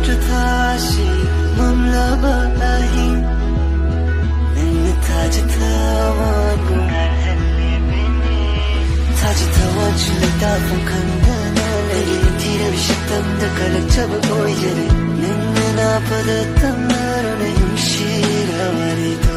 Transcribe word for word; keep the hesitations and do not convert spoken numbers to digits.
다시 멈춰봐 아힘 내 타지타원 날 헬리비니 타지타원 줄레다 폰칸다나 내리는 뒤를 식당도 가락 잡아 보이잖아 내 눈 아파도 땀나로 내 흉시라 와리도